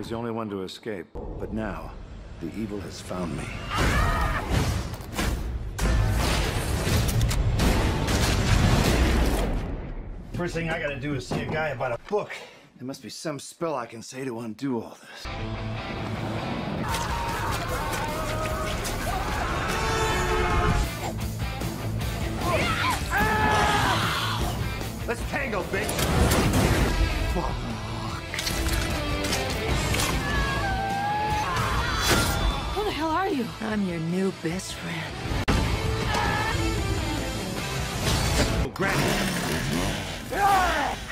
was the only one to escape. But now, the evil has found me. First thing I gotta do is see a guy about a book. There must be some spell I can say to undo all this. Let's tango, bitch! Fuck. Who the hell are you? I'm your new best friend. Granny!